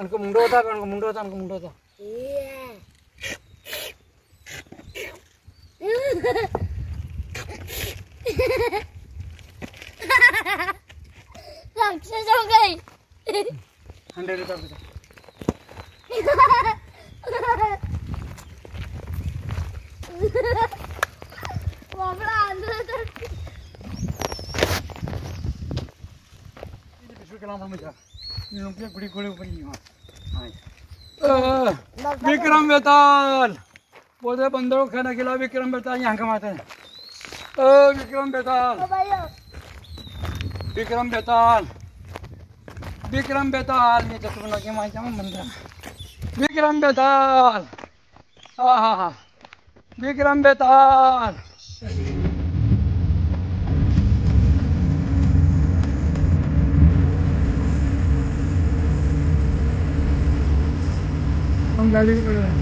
उनको मुंडो होता, उनको मुंडो होता, उनको मुंडो होता। सक्सेस हो गई। 100 रुपये विक्रम बेताल बोलते बंदरों को खाना खिलाओ। विक्रम बेताल यहाँ कमाते हैं। विक्रम बेताल, विक्रम बेताल, विक्रम बेताल, ये चतुर लगे माई जामा बंदर। विक्रम बेताल, हाँ हाँ हाँ, विक्रम बेताल। हम गाड़ी में खड़े हैं।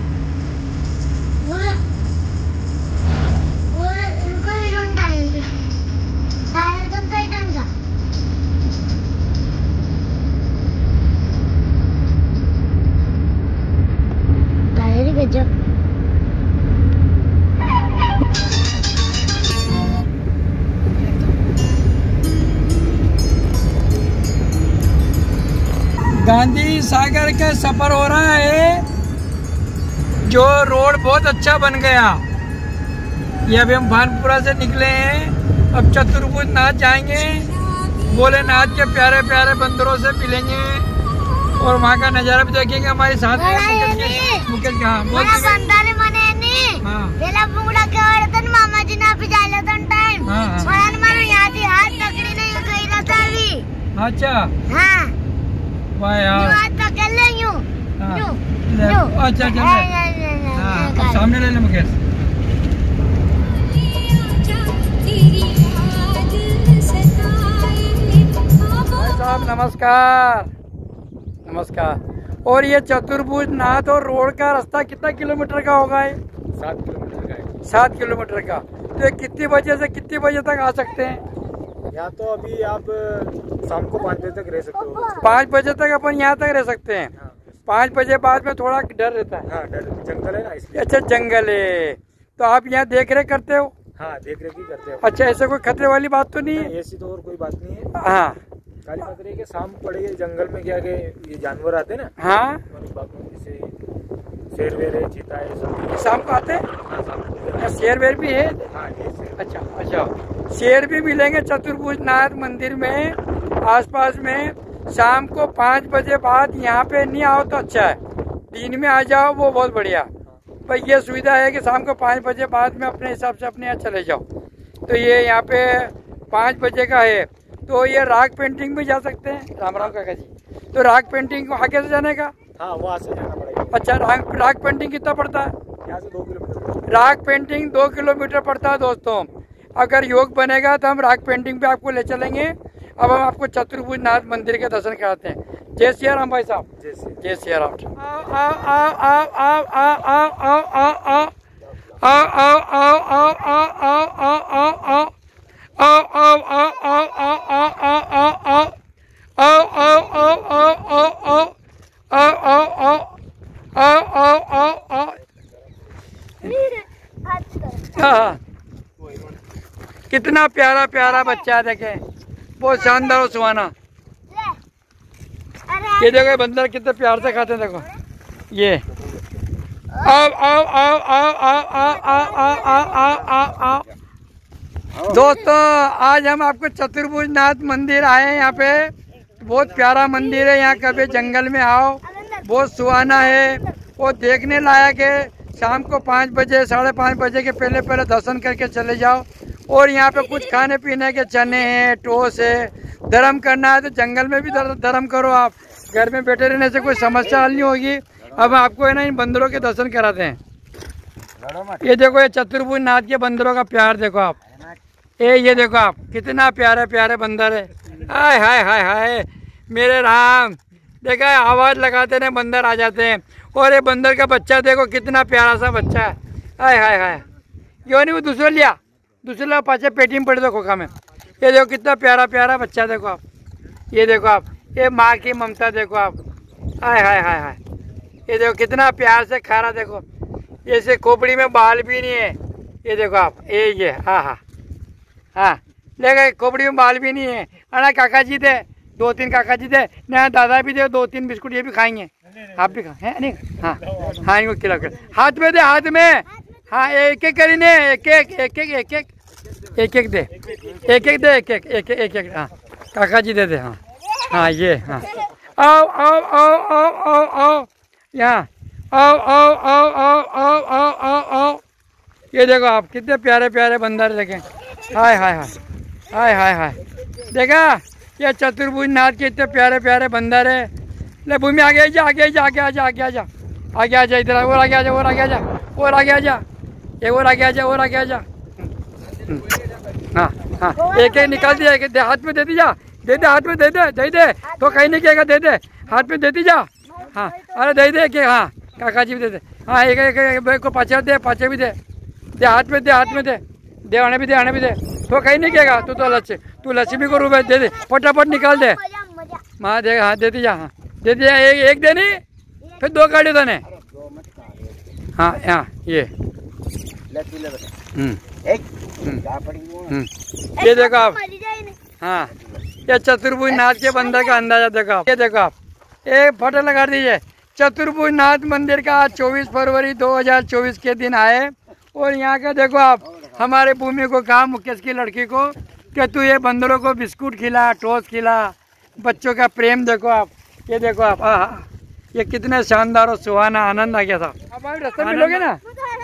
गांधी सागर का सफर हो रहा है, जो रोड बहुत अच्छा बन गया। ये अभी हम भानपुरा से निकले हैं, अब चतुर्भुज नाथ जाएंगे, भोलेनाथ के प्यारे प्यारे बंदरों से मिलेंगे और वहाँ का नज़ारा भी देखेंगे। हमारे साथ मुकेश कहाँ अच्छा वाह यार, अच्छा चल सामने ले ले मुकेश। साहब नमस्कार, नमस्कार। और ये चतुर्भुज नाथ और रोड का रास्ता कितना किलोमीटर का होगा? 7 किलोमीटर का है। 7 किलोमीटर का। तो ये कितनी बजे से कितनी बजे तक आ सकते हैं? या तो अभी आप शाम को 5 बजे तक रह सकते हो। 5 बजे तक अपन यहाँ तक रह सकते हैं। हाँ। 5 बजे बाद में थोड़ा डर रहता है। हाँ, डर, जंगल है ना इसलिए। अच्छा जंगल है, तो आप यहाँ देख रेख करते हो? हाँ, देख रेख ही करते हो। अच्छा, ऐसे कोई खतरे वाली बात तो नहीं है? ऐसी तो और कोई बात नहीं है। हाँ, खाली खतरे के शाम पड़ेगी जंगल में क्या के ये जानवर आते हैं ना। हाँ, जैसे शेर वेर है, चीता है, सब शाम को आते हैं। हाँ, शाम को। शेर वेर भी है? हाँ, ये शेर। अच्छा अच्छा, शेर भी मिलेंगे चतुर्भुज नाथ मंदिर में आसपास में। शाम को 5 बजे बाद यहाँ पे नहीं आओ तो अच्छा है, दिन में आ जाओ वो बहुत बढ़िया। भाई ये सुविधा है कि शाम को 5 बजे बाद में अपने हिसाब से अपने यहाँ चले जाओ। तो ये यहाँ पे 5 बजे का है। तो ये राग पेंटिंग में जा सकते हैं। राम राम काका जी। तो राग पेंटिंग को आगे से जाने का? हाँ, वहाँ से जाना पड़ेगा। अच्छा, राग पेंटिंग कितना पड़ता है? यहाँ से 2 किलोमीटर। राग पेंटिंग 2 किलोमीटर पड़ता है दोस्तों। अगर योग बनेगा तो हम राग पेंटिंग पे आपको ले चलेंगे। अब हम आपको चतुर्भुज नाथ मंदिर के दर्शन कराते हैं। जय सिया राम भाई साहब। जय सिया राम। कितना प्यारा प्यारा बच्चा देखे, बहुत शानदार और सुहाना। ये देखो बंदर कितने प्यार से खाते हैं, देखो ये। आओ आओ आओ आओ आओ आओ आओ आओ आओ आओ आओ। दोस्तों आज हम आपको चतुर्भुज नाथ मंदिर आए हैं। यहाँ पे बहुत प्यारा मंदिर है। यहाँ कभी जंगल में आओ, बहुत सुहाना है, वो देखने लायक है। शाम को 5 बजे 5:30 बजे के पहले पहले दर्शन करके चले जाओ। और यहाँ पे कुछ खाने पीने के चने हैं, टोस है। धर्म करना है तो जंगल में भी धर्म करो। आप घर में बैठे रहने से कोई समस्या हल नहीं होगी। अब आपको है ना इन बंदरों के दर्शन कराते हैं। ये देखो, ये चतुर्भुज नाथ के बंदरों का प्यार देखो आप। ये देखो आप, कितना प्यारे प्यारे बंदर है। हाय हाय हाय हाय मेरे राम। देखा है, आवाज़ लगाते ना बंदर आ जाते हैं। और ये बंदर का बच्चा देखो कितना प्यारा सा बच्चा है। हाय हाय हाय, क्यों नहीं वो दूसरा लिया, दूसरा पाचे पेटी में पड़े दो खोखा में। ये देखो कितना प्यारा प्यारा बच्चा देखो आप। ये देखो आप, ये माँ की ममता देखो आप। हाय हाय हाय हाय, ये देखो कितना प्यार से खा रहा, देखो ऐसे खोपड़ी में बाल भी नहीं है, ये देखो आप, ये हाँ हाँ हाँ, देखो खोपड़ी में बाल भी नहीं है। अरे काका जी दे, 2-3 काका जी दे, ना दादा भी दे, 2-3 बिस्कुट ये भी खाएंगे, आप भी खा नहीं? हाँ हाँ, इनको खिला कर, हाथ में दे, हाथ में, हाँ एक एक करीने, एक एक एक एक एक एक एक एक दे, एक एक दे, एक एक एक एक एक, हाँ काका जी दे दे, हाँ हाँ ये, हाँ आओ आओ आओ आओ आओ आओ यहाँ, आओ आओ आओ आओ आओ आओ आओ आओ, ये देखो आप कितने प्यारे प्यारे बंदर देखें, हाय हाय हाय हाय हाय हाय, देखा ये चतुर्भुज नाथ के इतने प्यारे प्यारे बंदर है। ले भूमि आगे जा, आगे जा, आगे आजा, आगे आजा, आगे आजा, इधर और आगे आजा, और आगे आजा, और आगे आजा, ये और आगे आजा, और आगे आजा, हाँ हाँ, एक एक निकाल दिया, एक हाथ में दे दी जा, दे दे हाथ में, दे दे, दे दे, तो कहीं नहीं कहेगा, दे दे हाथ में, दे दी जा, हाँ अरे दे दे के, हाँ काका जी भी दे दे, हाँ एक एक को पाँचे दे, पाँचे भी दे, दे हाथ में, दे हाथ में दे, दे आने भी दे, आने भी दे, तो कहीं नहीं कहेगा, तू लक्ष्मी को रुपए दे दे, फटाफट निकाल दे, हाँ दे, हाँ देती जा, हाँ दे दिया, एक देनी, फिर 2 गाड़ी देने, हाँ हाँ ये, ये देखो आप, हाँ ये चतुर्भुज नाथ के बंदर का अंदाजा देखो आप, ये देखो आप, एक फोटो लगा दीजिए। चतुर्भुज नाथ मंदिर का आज 24 फरवरी 2024 के दिन आए, और यहाँ का देखो आप, हमारे भूमि को कहा, मुकेश की लड़की को, कि तू ये बंदरों को बिस्कुट खिला, टोस्ट खिला, बच्चों का प्रेम देखो आप, ये देखो आप, हाँ ये कितने शानदार और सुहाना, आनंद आ गया था। हमारे रास्ते मिलोगे ना,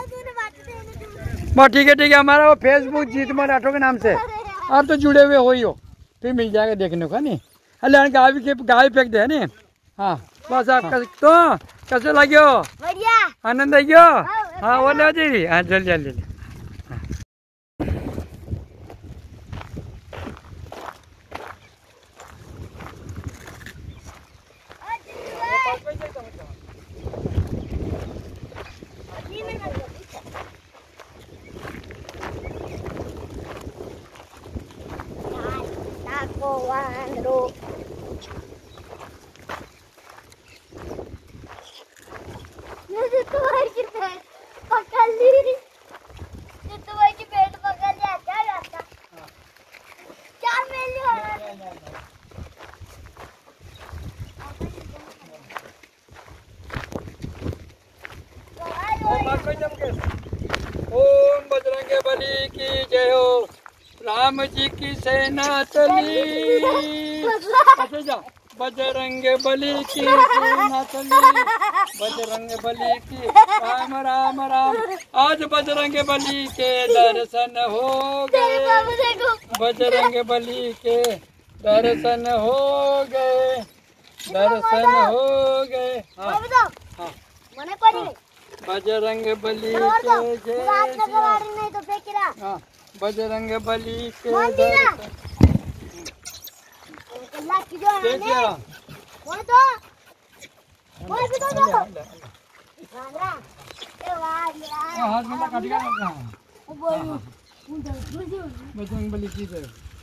बहुत ठीक है, हमारा वो फेसबुक जीतमल राठौर के नाम से आप तो जुड़े हुए हो ही हो, फिर मिल जाएगा देखने को नहीं। अरे गाय फेंक दे नहीं, हाँ बस आप तो कैसे लगे हो, आनंद आ गयो, हाँ वो लो जी, हाँ जल्दी जल्दी, ओम बजरंग बली की जय हो, राम जी की सेना चली, अच्छा जा, बजरंग बली की सेना चली, बजरंग बली की, राम राम राम, आज बजरंग बली के दर्शन हो गए, बजरंग बली के दर्शन हो गए, दर्शन हो गए, हाँ हाँ, बजरंग बली के जय, हाँ बजरंग बली के दर्शन, बजरंग बली की जय,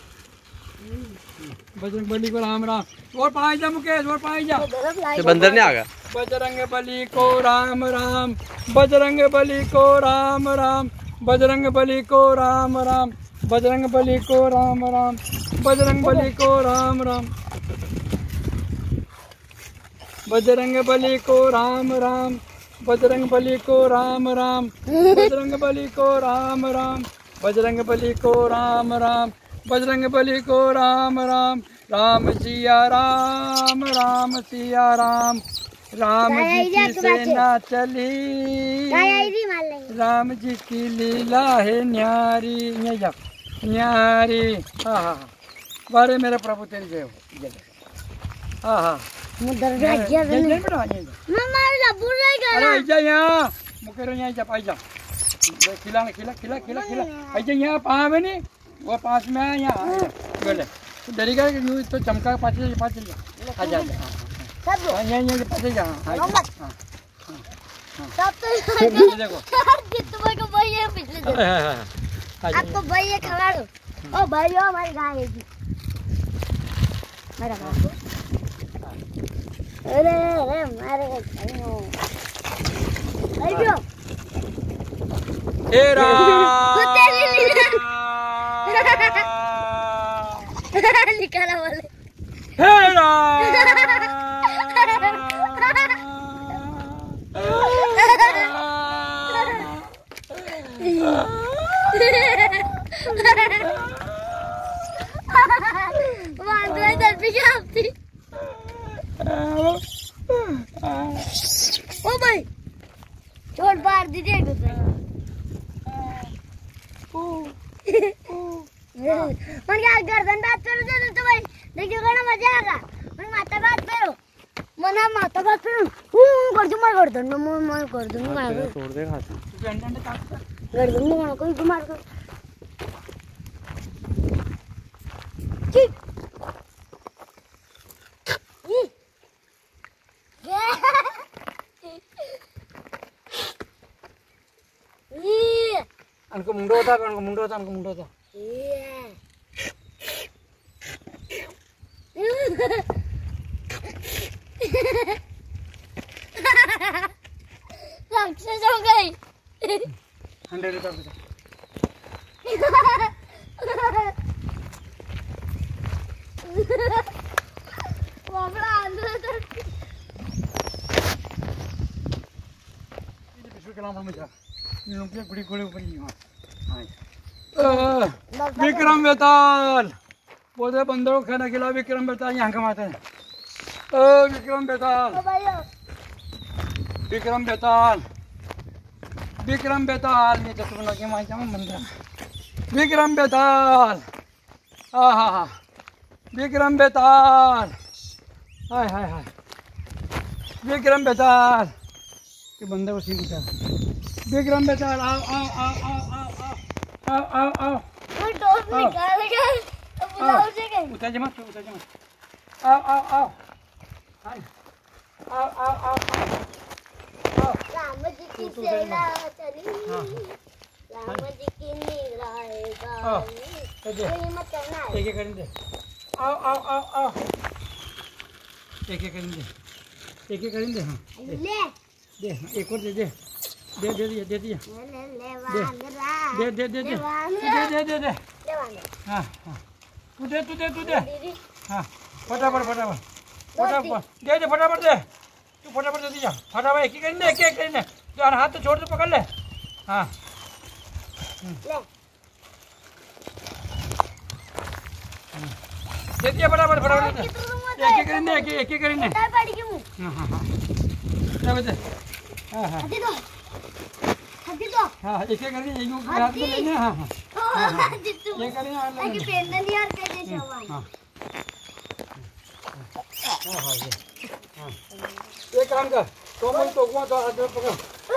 बजरंग बली को राम राम, और पाई जा मुकेश, और पाई जा, बंदर नहीं आ गया, बजरंग बली को राम राम, बजरंग बली को राम राम, बजरंग बली को राम राम, बजरंग बली को राम राम, बजरंग बली को राम राम, बजरंग बली को राम राम, बजरंग बली को राम राम, बजरंग बली को राम राम, बजरंग बली को राम राम, बजरंग बली को राम राम, राम सिया राम, राम सिया राम, राम जी की सेना चली, राम जी की लीला है न्यारी, न्यारी, हाँ हाँ, बारे मेरे प्रभु तेरी जय हो, हाँ हाँ, यहाँ मुकेरो यहाँ जा, पाई जा, खिला खिला खिला खिला खिला, ऐसे यहाँ पाँव है नहीं, वो पास में है यहाँ, बोले डरी का तो चमका पाँच आजा, यहाँ पाँच जा, देखो आपको भैया खड़ा दो, ओ भाई हमारी गाय है जी, मेरा अरे मारे अयो तेरा निकाला वाले तेरा ओ भाई चोट मार दीजिए मन क्या गर्दन बात करो तो भाई देखियो ना मजा आएगा मन माथा बात करो मना माथा बात करो कर दूं मार गर्दन में मैं कर दूंगा मार तोड़ दे हाथ गर्दन में मार कोई मार कर ठीक उनको मुंडो होता सक्सेस हो गई 100 रुपये विक्रम बेताल बोले बंदरों को खाना खिला। विक्रम बेताल यहाँ कमाते हैं। विक्रम बेताल विक्रम बेताल विक्रम बेताल ये चतुर लगे माई जामा मंदिर विक्रम बेताल हाँ विक्रम बेताल हाय हाय हाय विक्रम बेताल के बंदे को सीख विक्रम बेताल आओ आओ आओ आओ आओ आओ आओ आओ वो टॉप निकालेगा तो बुलाओ जगह उतर जा मत आओ आओ आओ आओ आओ आओ आओ राम जी की सेना चली राम जी की नीराएगा कोई मत करना एक एक करेंगे आओ आओ आओ आओ एक एक करेंगे हाँ ले दे एक और दे दिया ले हाँ हाँ तू दे हाँ फटाफट दे तू फटाफट दे दिया फटाफट एक ही करेंगे जो हाथ तो छोड़ दे पकड़ ले हाँ दे दिया फटाफट एक ही करेंगे हाँ हाँ एक एक करके एक हाथ में लेने हाँ हाँ ये करें और लेने पेन नहीं यार कर दे शवान हाँ हाँ ये काम कर तो मैं तो को तो हाथ में पकड़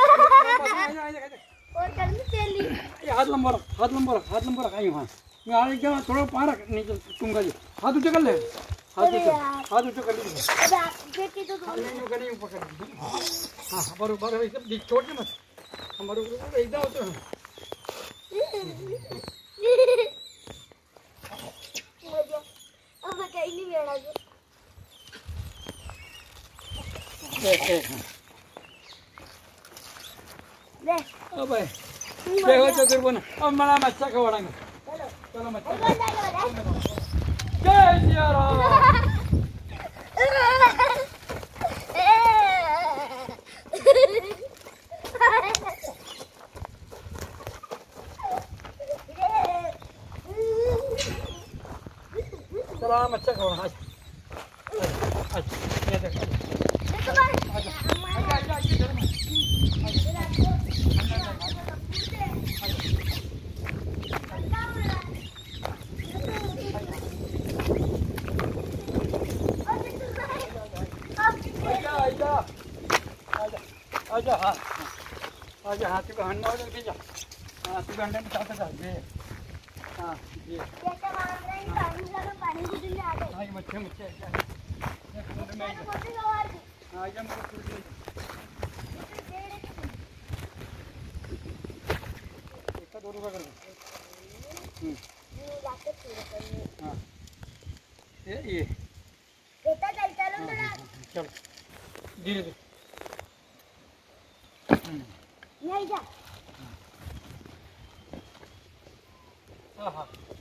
और करनी चली ये हाथ लंबा रख आई वहाँ मैं आने क्या थोड़ा पार नीचे तुमका जी हाथ ऊँचा कर ले हाथ ऊँचा कर ले बेटी तो नहीं पकड़ हाँ बरोबर एकदम छोड़ दे मत हमारे एकदम होते हैं अब कहीं नहीं बैठा ले अब देखो चतुर बना अब मना मच्छा खवाड़ेंगे चलो मच्छा जय सिया राम चलो मच्छा खवाड़ा ये देखो आजा हाँ तू हंडा हो जाके जा हाँ तू हंडे में साथ जा ये हाँ ये पानी की दुनिया आ गई हाँ ये मच्छे हाँ ये मुझे एक 2 रुपये कर दो हाँ ये बेटा चल चलो चलो धीरे धीरे। नहीं जा आहा।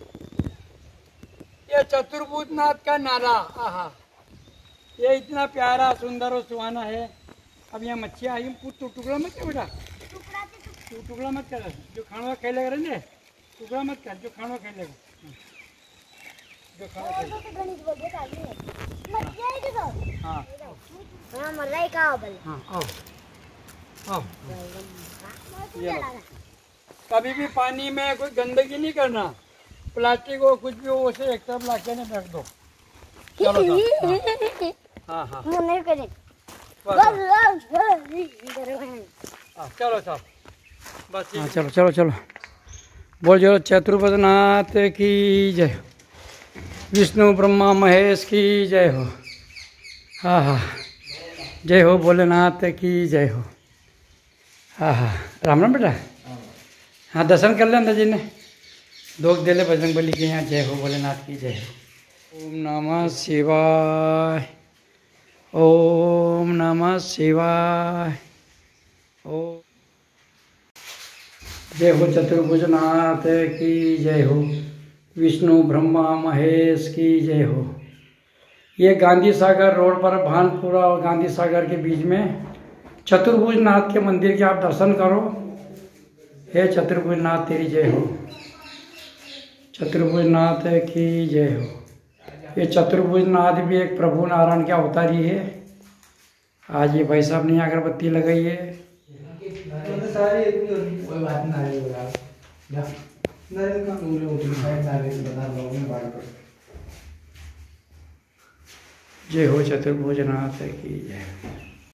ये चतुर्भुजनाथ का नारा, आहा, ये इतना प्यारा सुंदर और सुहाना है। अब यहाँ मच्छी आई, टुकड़ा मत कर बेटा, तू टुकड़ा मत कर, जो खाना खेलेगा रहने, टुकड़ा मत कर, जो खाना खेलेगा, जो खाना खेलेगा। हाँ हाँ, आओ आओ। कभी भी पानी में कोई गंदगी नहीं करना, प्लास्टिक हो कुछ भी हो उसे एक तरफ ला के नहीं रख दो। चलो साहब। हाँ हाँ चलो साहब बस। हाँ चलो चलो चलो, बोल जो चतुर्भुजनाथ की जय, विष्णु ब्रह्मा महेश की जय हो। हाँ हाँ, जय हो भोलेनाथ की जय हो। हाँ हाँ, राम राम बेटा। हाँ दर्शन कर ले अंदर जी ने, दोग दे ले बजरंग बली के यहाँ। जय हो भोलेनाथ की जय हो। ओम नमः शिवाय, ओम नमः शिवाय। ओम जय हो चतुर्भुजनाथ की जय हो, विष्णु ब्रह्मा महेश की जय हो। ये गांधी सागर रोड पर भानपुरा और गांधी सागर के बीच में चतुर्भुजनाथ के मंदिर के आप दर्शन करो। हे चतुर्भुजनाथ तेरी जय हो, चतुर्भुजनाथ की जय हो। ये चतुर्भुजनाथ भी एक प्रभु नारायण के अवतार ही है। आज ये भाई साहब ने अगरबत्ती लगाई है। जय हो चतुर्भुजनाथ की जय।